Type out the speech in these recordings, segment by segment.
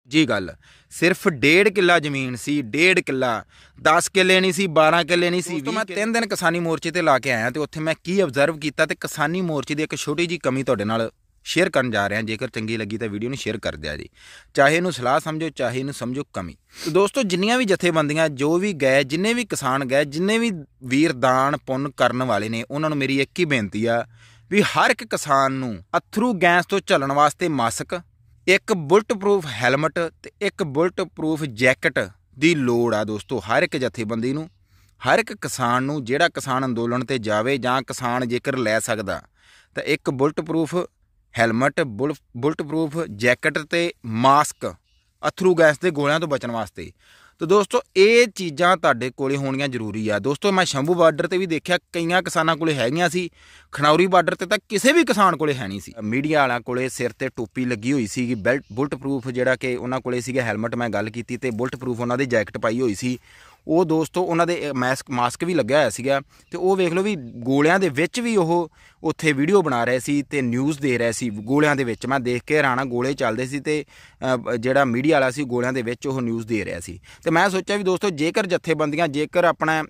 जी गल सिर्फ 1.5 किला जमीन सी, 1.5 किला, 10 किले नहीं सी, 12 किले नहीं सी। तो मैं 3 दिन किसानी मोर्चे ते ला के आया तो उत्थे मैं की ऑबजर्व किया तो किसानी मोर्चे की एक छोटी जी कमी तुहाडे नाल शेयर करन जा रहा। जेकर चंगी लगी तो वीडियो शेयर कर दिया जी, चाहे इनू सलाह समझो चाहे इनू समझो कमी। तो दोस्तों जिन्नियां भी जथेबंदियां जो भी गए, जिन्ने भी किसान गए, जिन्ने भी वीर दान पुन्न करन वाले ने, उन्होंने मेरी एक ही बेनती आ भी हर एक किसान नू अथरू गैस तो झलण वास्ते मास्क, एक बुलट प्रूफ हैलमट ते एक बुलट प्रूफ जैकट की लोड़ आ। दोस्तों हर एक जथेबंदी नू, हर एक किसान नू, जिहड़ा किसान अंदोलन ते जावे जां किसान जेकर लै सकदा तो एक bulletproof helmet, bulletproof jacket ते मास्क अथरू गैस के गोलियां तो बचन वास्ते। तो दोस्तों ये चीज़ां तुहाडे कोले होणियां जरूरी आ। दोस्तों मैं शंभू बार्डर ते भी देखिया कईयां किसानां कोले हैगियां सी, खनौरी बार्डर ते तां किसी भी किसान कोले है नहीं सी। मीडिया वालियां कोले सिर ते टोपी लगी हुई सी, बुलट प्रूफ जिहड़ा कि उन्हां कोले सीगा हैलमट, मैं गल कीती ते बुलट प्रूफ उन्हां दी जैकट पाई हुई सी। ਉਹ ਦੋਸਤੋ ਉਹਨਾਂ ਦੇ ਮਾਸਕ ਵੀ ਲੱਗਿਆ ਹੋਇਆ ਸੀਗਾ ਤੇ ਉਹ ਵੇਖ ਲਓ ਵੀ ਗੋਲਿਆਂ ਦੇ ਵਿੱਚ ਵੀ ਉਹ ਉੱਥੇ ਵੀਡੀਓ ਬਣਾ ਰਹੇ ਸੀ ਤੇ ਨਿਊਜ਼ ਦੇ ਰਹੇ ਸੀ। ਗੋਲਿਆਂ ਦੇ ਵਿੱਚ ਮੈਂ ਦੇਖ ਕੇ ਹੈਰਾਨ, ਗੋਲੇ ਚੱਲਦੇ ਸੀ ਤੇ ਜਿਹੜਾ ਮੀਡੀਆ ਵਾਲਾ ਸੀ ਗੋਲਿਆਂ ਦੇ ਵਿੱਚ ਉਹ ਨਿਊਜ਼ ਦੇ ਰਿਹਾ ਸੀ। ਤੇ ਮੈਂ ਸੋਚਿਆ ਵੀ ਦੋਸਤੋ ਜੇਕਰ ਜਥੇਬੰਦੀਆਂ, ਜੇਕਰ ਆਪਣਾ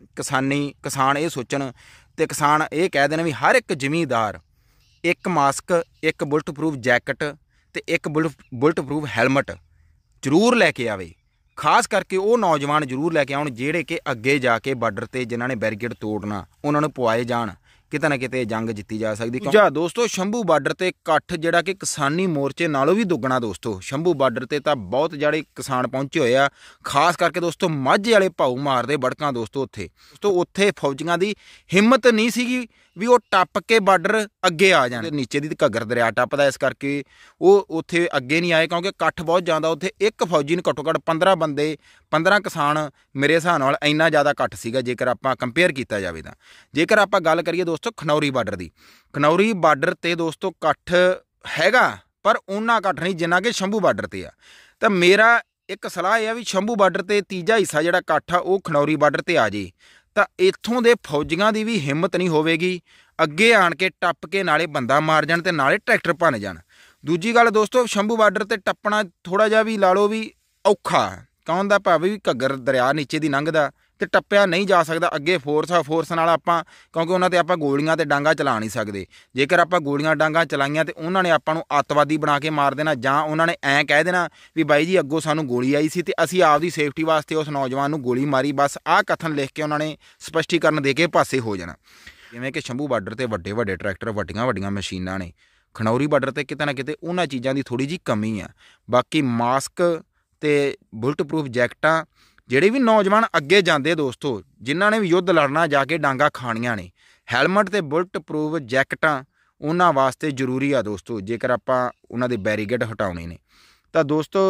ਕਿਸਾਨ ਇਹ ਸੋਚਣ ਤੇ ਕਿਸਾਨ ਇਹ ਕਹਿ ਦੇਣ ਵੀ ਹਰ ਇੱਕ ਜ਼ਿਮੀਂਦਾਰ ਇੱਕ ਮਾਸਕ, ਇੱਕ ਬੁਲਟ ਪ੍ਰੂਫ ਜੈਕਟ ਤੇ ਇੱਕ ਬੁਲਟ ਪ੍ਰੂਫ ਹੈਲਮਟ ਜ਼ਰੂਰ ਲੈ ਕੇ ਆਵੇ। खास करके वो नौजवान जरूर लैके आउण जिहड़े कि अगे जाके बार्डर ते जिन्हां ने बैरीकेड तोड़ना उन्हां नूं पवाए जाण, किते ना किते जंग जित्ती जा सकदी। दूजा दोस्तों शंभू बार्डर ते इकट्ठ जिहड़ा कि किसानी मोर्चे नालों भी दुगना। दोस्तों शंभू बार्डर ते तां बहुत जिहड़े किसान पहुंचे होए आ, खास करके दोस्तों माझे वाले भाऊ मारदे बड़कां। दोस्तों उत्थे फौजियां दी हिम्मत नहीं सीगी भी वो टप के बार्डर अगे आ जाए। नीचे दी घग्गर दरिया टपदा, इस करके वो उत्थे अगे नहीं आए क्योंकि इकट्ठ बहुत ज़्यादा। उत्थे एक फौजी ने घट्टो घट्ट 15 बंदे, 15 किसान मेरे हिसाब नाल इन्ना ज़्यादा घट्ट सीगा जेकर आपां कंपेयर किया जाए। तां जेकर आपां गल करिए दोस्तों खनौरी बार्डर की, खनौरी बार्डर ते दोस्तों घट्ट हैगा पर उन्ना घट्ट नहीं जिन्ना कि शंभू बार्डर ते आ। तां मेरा एक सलाह है भी शंभू बार्डर ते तीजा हिस्सा जिहड़ा घट्ट आ वो खनौरी बार्डर ते आ जाए ਤਾਂ ਇੱਥੋਂ ਦੇ ਫੌਜੀਆਂ ਦੀ ਵੀ ਹਿੰਮਤ ਨਹੀਂ ਹੋਵੇਗੀ ਅੱਗੇ ਆਣ ਕੇ ਟੱਪ ਕੇ ਨਾਲੇ ਬੰਦਾ ਮਾਰ ਜਾਣ ਤੇ ਨਾਲੇ ਟਰੈਕਟਰ ਭੰਨ ਜਾਣ। ਦੂਜੀ ਗੱਲ ਦੋਸਤੋ ਸ਼ੰਭੂ ਬਾਰਡਰ ਤੇ ਟੱਪਣਾ ਥੋੜਾ ਜਿਹਾ ਵੀ ਲਾ ਲਓ ਵੀ ਔਖਾ, ਕੌਣ ਦਾ ਭਾਵੇਂ ਵੀ ਘੱਗਰ ਦਰਿਆ ਨੀਚੇ ਦੀ ਲੰਘਦਾ ਤੇ ਟੱਪਿਆ ਨਹੀਂ ਜਾ ਸਕਦਾ। ਅੱਗੇ ਫੋਰਸ ਨਾਲ ਆਪਾਂ, ਕਿਉਂਕਿ ਉਹਨਾਂ ਤੇ ਆਪਾਂ ਗੋਲੀਆਂ ਤੇ ਡਾਂਗਾ ਚਲਾ ਨਹੀਂ ਸਕਦੇ। ਜੇਕਰ ਆਪਾਂ ਗੋਲੀਆਂ ਡਾਂਗਾ ਚਲਾਈਆਂ ਤੇ ਉਹਨਾਂ ਨੇ ਆਪਾਂ ਨੂੰ ਅੱਤਵਾਦੀ ਬਣਾ ਕੇ ਮਾਰ ਦੇਣਾ, ਜਾਂ ਉਹਨਾਂ ਨੇ ਐਂ ਕਹਿ ਦੇਣਾ ਵੀ ਬਾਈ ਜੀ ਅੱਗੋਂ ਸਾਨੂੰ ਗੋਲੀ ਆਈ ਸੀ ਤੇ ਅਸੀਂ ਆਪਦੀ ਸੇਫਟੀ ਵਾਸਤੇ ਉਸ ਨੌਜਵਾਨ ਨੂੰ ਗੋਲੀ ਮਾਰੀ। ਬਸ ਆਹ ਕਥਨ ਲਿਖ ਕੇ ਉਹਨਾਂ ਨੇ ਸਪਸ਼ਟੀਕਰਨ ਦੇ ਕੇ ਪਾਸੇ ਹੋ ਜਾਣਾ। ਜਿਵੇਂ ਕਿ ਸ਼ੰਭੂ ਬਾਰਡਰ ਤੇ ਵੱਡੇ ਵੱਡੇ ਟਰੈਕਟਰ, ਵੱਡੀਆਂ ਮਸ਼ੀਨਾਂ ਨੇ, ਖਨੌਰੀ ਬਾਰਡਰ ਤੇ ਕਿਤੇ ਨਾ ਕਿਤੇ ਉਹਨਾਂ ਚੀਜ਼ਾਂ ਦੀ ਥੋੜ੍ਹੀ ਜਿਹੀ ਕਮੀ ਆ। ਬਾਕੀ ਮਾਸਕ ਤੇ ਬੁਲਟ ਪ੍ਰੂਫ ਜੈਕਟਾਂ ਜਿਹੜੇ ਵੀ ਨੌਜਵਾਨ ਅੱਗੇ ਜਾਂਦੇ ਦੋਸਤੋ, ਜਿਨ੍ਹਾਂ ਨੇ ਵੀ ਯੁੱਧ ਲੜਨਾ, ਜਾ ਕੇ ਡਾਂਗਾ ਖਾਣੀਆਂ ਨੇ, ਹੈਲਮਟ ਤੇ ਬੁਲਟ ਪ੍ਰੂਫ ਜੈਕਟਾਂ ਉਹਨਾਂ ਵਾਸਤੇ ਜ਼ਰੂਰੀ ਆ ਦੋਸਤੋ। ਜੇਕਰ ਆਪਾਂ ਉਹਨਾਂ ਦੇ ਬੈਰੀਕੇਡ ਹਟਾਉਣੇ ਨੇ ਤਾਂ ਦੋਸਤੋ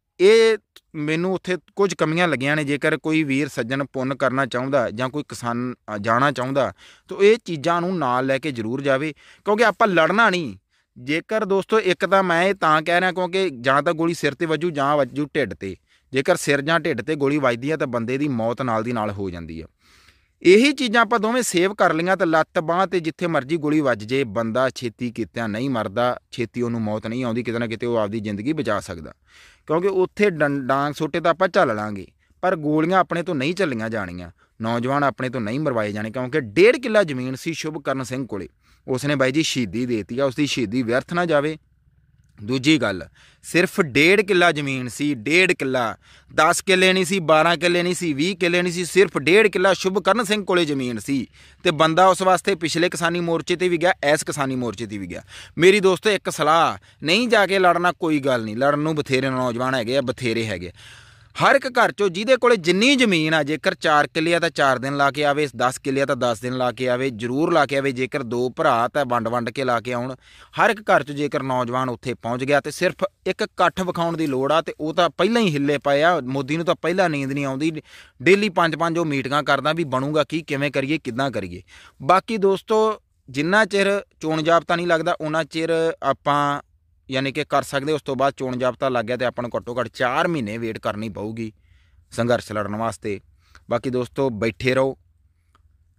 ਇਹ ਮੈਨੂੰ ਉੱਥੇ ਕੁਝ ਕਮੀਆਂ ਲੱਗੀਆਂ ਨੇ। ਜੇਕਰ ਕੋਈ ਵੀਰ ਸੱਜਣ ਪੁੰਨ ਕਰਨਾ ਚਾਹੁੰਦਾ ਜਾਂ ਕੋਈ ਕਿਸਾਨ ਜਾਣਾ ਚਾਹੁੰਦਾ ਤਾਂ ਇਹ ਚੀਜ਼ਾਂ ਨੂੰ ਨਾਲ ਲੈ ਕੇ ਜ਼ਰੂਰ ਜਾਵੇ, ਕਿਉਂਕਿ ਆਪਾਂ ਲੜਨਾ ਨਹੀਂ। ਜੇਕਰ ਦੋਸਤੋ ਇੱਕ ਤਾਂ ਮੈਂ ਇਹ ਤਾਂ ਕਹਿ ਰਿਹਾ ਕਿਉਂਕਿ ਜਾਂ ਤਾਂ ਗੋਲੀ ਸਿਰ 'ਤੇ ਵੱਜੂ ਜਾਂ ਵੱਜੂ ਢਿੱਡ 'ਤੇ। ਜੇਕਰ ਸਿਰ ਜਾਂ ਢਿੱਡ 'ਤੇ ਗੋਲੀ ਵੱਜਦੀ ਆ ਤਾਂ ਬੰਦੇ ਦੀ ਮੌਤ ਨਾਲ ਦੀ ਨਾਲ ਹੋ ਜਾਂਦੀ ਆ। ਇਹੀ ਚੀਜ਼ਾਂ ਆਪਾਂ ਦੋਵੇਂ ਸੇਵ ਕਰ ਲਈਆਂ ਤਾਂ ਲੱਤ ਬਾਂਹ 'ਤੇ ਜਿੱਥੇ ਮਰਜ਼ੀ ਗੋਲੀ ਵੱਜ ਜੇ, ਬੰਦਾ ਛੇਤੀ ਕੀਤਿਆਂ ਨਹੀਂ ਮਰਦਾ, ਛੇਤੀ ਉਹਨੂੰ ਮੌਤ ਨਹੀਂ ਆਉਂਦੀ। ਕਿਤੇ ਨਾ ਕਿਤੇ ਉਹ ਆਪਦੀ ਜ਼ਿੰਦਗੀ ਬਚਾ ਸਕਦਾ, ਕਿਉਂਕਿ ਉੱਥੇ ਡਾਂਗ ਸੋਟੇ ਤਾਂ ਆਪਾਂ ਝੱਲ ਲਾਂਗੇ ਪਰ ਗੋਲੀਆਂ ਆਪਣੇ ਤੋਂ ਨਹੀਂ ਝੱਲੀਆਂ ਜਾਣੀਆਂ, ਨੌਜਵਾਨ ਆਪਣੇ ਤੋਂ ਨਹੀਂ ਮਰਵਾਏ ਜਾਣੇ। ਕਿਉਂਕਿ 1.5 ਕਿੱਲਾ ਜ਼ਮੀਨ ਸੀ ਸ਼ੁਭਕਰਨ ਸਿੰਘ ਕੋਲੇ, ਉਸਨੇ ਬਾਈ ਜੀ ਸ਼ਹੀਦੀ ਦੇ ਦਿੱਤੀ ਆ, ਉਸਦੀ ਸ਼ਹੀਦੀ ਵਿਅਰਥ ਨਾ ਜਾਵੇ। ਦੂਜੀ ਗੱਲ ਸਿਰਫ 1.5 ਕਿੱਲਾ ਜ਼ਮੀਨ ਸੀ, 1.5 ਕਿੱਲਾ, 10 ਕਿੱਲੇ ਨਹੀਂ ਸੀ, 12 ਕਿੱਲੇ ਨਹੀਂ ਸੀ, 20 ਕਿੱਲੇ ਨਹੀਂ ਸੀ, ਸਿਰਫ 1.5 ਕਿੱਲਾ ਸ਼ੁਭਕਰਨ ਸਿੰਘ ਕੋਲੇ ਜ਼ਮੀਨ ਸੀ। ਤੇ ਬੰਦਾ ਉਸ ਵਾਸਤੇ ਪਿਛਲੇ ਕਿਸਾਨੀ ਮੋਰਚੇ ਤੇ ਵੀ ਗਿਆ, ਇਸ ਕਿਸਾਨੀ ਮੋਰਚੇ ਤੇ ਵੀ ਗਿਆ। ਮੇਰੀ ਦੋਸਤੋ ਇੱਕ ਸਲਾਹ, ਨਹੀਂ ਜਾ ਕੇ ਲੜਨਾ ਕੋਈ ਗੱਲ ਨਹੀਂ, ਲੜਨ ਨੂੰ ਬਥੇਰੇ ਨੌਜਵਾਨ ਹੈਗੇ ਆ, ਬਥੇਰੇ ਹੈਗੇ। ਹਰ ਇੱਕ ਘਰ 'ਚੋਂ ਜਿਹਦੇ ਕੋਲੇ ਜਿੰਨੀ ਜ਼ਮੀਨ ਆ, ਜੇਕਰ 4 ਕਿੱਲੇ ਆ ਤਾਂ 4 ਦਿਨ ਲਾ ਕੇ ਆਵੇ, 10 ਕਿੱਲੇ ਆ ਤਾਂ 10 ਦਿਨ ਲਾ ਕੇ ਆਵੇ, ਜ਼ਰੂਰ ਲਾ ਕੇ ਆਵੇ। ਜੇਕਰ 2 ਭਰਾ ਤਾਂ ਵੰਡ ਕੇ ਲਾ ਕੇ ਆਉਣ। ਹਰ ਇੱਕ ਘਰ 'ਚ ਜੇਕਰ ਨੌਜਵਾਨ ਉੱਥੇ ਪਹੁੰਚ ਗਿਆ ਤੇ ਸਿਰਫ ਇੱਕ ਇਕੱਠ ਵਿਖਾਉਣ ਦੀ ਲੋੜ ਆ। ਤੇ ਉਹ ਤਾਂ ਪਹਿਲਾਂ ਹੀ ਹਿੱਲੇ ਪਏ ਆ, ਮੋਦੀ ਨੂੰ ਤਾਂ ਪਹਿਲਾਂ ਨੀਂਦ ਨਹੀਂ ਆਉਂਦੀ, ਡੇਲੀ 5-5 ਉਹ ਮੀਟਿੰਗਾਂ ਕਰਦਾ ਵੀ ਬਣੂਗਾ ਕੀ, ਕਿਵੇਂ ਕਰੀਏ, ਕਿੱਦਾਂ ਕਰੀਏ। ਬਾਕੀ ਦੋਸਤੋ ਜਿੰਨਾ ਚਿਰ ਚੋਣ ਜਾਬਤਾ ਨਹੀਂ ਲੱਗਦਾ ਉਹਨਾਂ ਚਿਰ ਆਪਾਂ ਯਾਨੀ ਕਿ ਕਰ ਸਕਦੇ। ਉਸ ਤੋਂ ਬਾਅਦ ਚੋਣ ਜਾਬਤਾ ਲੱਗ ਗਿਆ ਤੇ ਆਪਾਂ ਨੂੰ ਘੱਟੋ ਘੱਟ 4 ਮਹੀਨੇ ਵੇਟ ਕਰਨੀ ਪਊਗੀ ਸੰਘਰਸ਼ ਲੜਨ ਵਾਸਤੇ। ਬਾਕੀ ਦੋਸਤੋ ਬੈਠੇ ਰਹੋ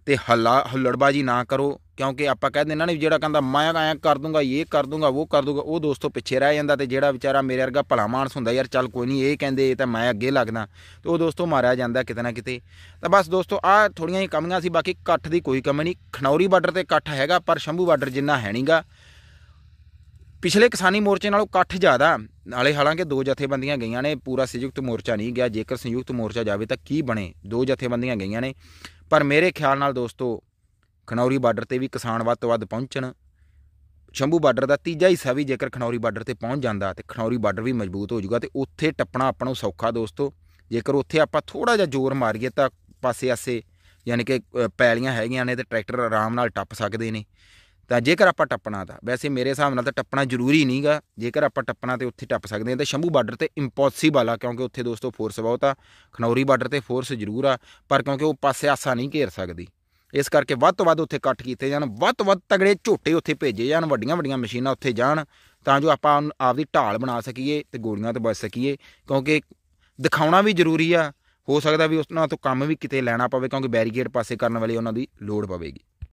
ਤੇ ਹੁੱਲੜਬਾਜੀ ਨਾ ਕਰੋ, ਕਿਉਂਕਿ ਆਪਾਂ ਕਹਿ ਦਿੰਦੇ ਨਾ ਵੀ ਜਿਹੜਾ ਕਹਿੰਦਾ ਮੈਂ ਐਂ ਕਰ ਦੂੰਗਾ, ਇਹ ਕਰ ਦੂੰਗਾ, ਉਹ ਕਰ ਦੂੰਗਾ, ਉਹ ਦੋਸਤੋ ਪਿੱਛੇ ਰਹਿ ਜਾਂਦਾ। ਤੇ ਜਿਹੜਾ ਵਿਚਾਰਾ ਮੇਰੇ ਵਰਗਾ ਭਲਾ ਮਾਨਸ ਹੁੰਦਾ ਯਾਰ ਚੱਲ ਕੋਈ ਨਹੀਂ ਇਹ ਕਹਿੰਦੇ ਤਾਂ ਮੈਂ ਅੱਗੇ ਲੱਗਦਾ, ਤੇ ਉਹ ਦੋਸਤੋ ਮਾਰਿਆ ਜਾਂਦਾ ਕਿਤੇ ਨਾ ਕਿਤੇ। ਤਾਂ ਬਸ ਦੋਸਤੋ ਆਹ ਥੋੜ੍ਹੀਆਂ ਜਿਹੀ ਕਮੀਆਂ ਸੀ, ਬਾਕੀ ਇਕੱਠ ਦੀ ਕੋਈ ਕਮੀ ਨਹੀਂ। ਖਨੌਰੀ ਬਾਰਡਰ ਤੇ ਇਕੱਠ ਹੈਗਾ ਪਰ ਸ਼ੰਭੂ ਬਾਰਡਰ ਜਿੰਨਾ ਹੈ ਨਹੀਂਗਾ। ਪਿਛਲੇ ਕਿਸਾਨੀ ਮੋਰਚੇ ਨਾਲੋਂ ਇਕੱਠ ਜ਼ਿਆਦਾ, ਨਾਲੇ ਹਾਲਾਂਕਿ 2 ਜਥੇਬੰਦੀਆਂ ਗਈਆਂ ਨੇ, ਪੂਰਾ ਸੰਯੁਕਤ ਮੋਰਚਾ ਨਹੀਂ ਗਿਆ। ਜੇਕਰ ਸੰਯੁਕਤ ਮੋਰਚਾ ਜਾਵੇ ਤਾਂ ਕੀ ਬਣੇ, 2 ਜਥੇਬੰਦੀਆਂ ਗਈਆਂ ਨੇ। ਪਰ ਮੇਰੇ ਖਿਆਲ ਨਾਲ ਦੋਸਤੋ ਖਨੌਰੀ ਬਾਰਡਰ ਤੇ ਵੀ ਕਿਸਾਨ ਵੱਧ ਤੋਂ ਵੱਧ ਪਹੁੰਚਣ। ਸ਼ੰਭੂ ਬਾਰਡਰ ਦਾ ਤੀਜਾ ਹਿੱਸਾ ਵੀ ਜੇਕਰ ਖਨੌਰੀ ਬਾਰਡਰ ਤੇ ਪਹੁੰਚ ਜਾਂਦਾ ਤੇ ਖਨੌਰੀ ਬਾਰਡਰ ਵੀ ਮਜ਼ਬੂਤ ਹੋ ਜਾਊਗਾ, ਤੇ ਉੱਥੇ ਟੱਪਣਾ ਆਪਾਂ ਨੂੰ ਸੌਖਾ ਦੋਸਤੋ। ਜੇਕਰ ਉੱਥੇ ਆਪਾਂ ਥੋੜ੍ਹਾ ਜਿਹਾ ਜ਼ੋਰ ਮਾਰੀਏ ਤਾਂ ਪਾਸੇ ਆਸੇ ਯਾਨੀ ਕਿ ਪੈਲੀਆਂ ਹੈਗੀਆਂ ਨੇ ਤੇ ਟਰੈਕਟਰ ਆਰਾਮ ਨਾਲ ਟੱਪ ਸਕਦੇ ਨੇ। ਤਾਂ ਜੇਕਰ ਆਪਾਂ ਟੱਪਣਾ ਤਾਂ ਵੈਸੇ ਮੇਰੇ ਹਿਸਾਬ ਨਾਲ ਤਾਂ ਟੱਪਣਾ ਜ਼ਰੂਰੀ ਨਹੀਂ ਗਾ, ਜੇਕਰ ਆਪਾਂ ਟੱਪਣਾ ਤੇ ਉੱਥੇ ਟੱਪ ਸਕਦੇ ਹਾਂ। ਤੇ ਸ਼ੰਭੂ ਬਾਰਡਰ ਤੇ ਇੰਪੋਸੀਬਲ ਆ, ਕਿਉਂਕਿ ਉੱਥੇ ਦੋਸਤੋ ਫੋਰਸ ਬਹੁਤ ਆ। ਖਨੌਰੀ ਬਾਰਡਰ ਤੇ ਫੋਰਸ ਜ਼ਰੂਰ ਆ, ਪਰ ਕਿਉਂਕਿ ਉਹ ਪਾਸੇ ਆਸਾ ਨਹੀਂ ਘੇਰ ਸਕਦੀ, ਇਸ ਕਰਕੇ ਵੱਧ ਤੋਂ ਵੱਧ ਉੱਥੇ ਇਕੱਠ ਕੀਤੇ ਜਾਣ, ਵੱਧ ਤੋਂ ਵੱਧ ਤਗੜੇ ਝੋਟੇ ਉੱਥੇ ਭੇਜੇ ਜਾਣ, ਵੱਡੀਆਂ ਵੱਡੀਆਂ ਮਸ਼ੀਨਾਂ ਉੱਥੇ ਜਾਣ, ਤਾਂ ਜੋ ਆਪਾਂ ਆਪਦੀ ਢਾਲ ਬਣਾ ਸਕੀਏ ਤੇ ਗੋਲੀਆਂ ਤੋਂ ਬਚ ਸਕੀਏ। ਕਿਉਂਕਿ ਦਿਖਾਉਣਾ ਵੀ ਜ਼ਰੂਰੀ ਆ, ਹੋ ਸਕਦਾ ਵੀ ਉਹਨਾਂ ਤੋਂ ਕੰਮ ਵੀ ਕਿਤੇ ਲੈਣਾ ਪਵੇ, ਕਿਉਂਕਿ ਬੈਰੀਕੇਡ ਪਾਸੇ ਕਰਨ ਵਾਲੀ ਉਹਨਾਂ ਦੀ ਲੋੜ ਪਵੇਗੀ।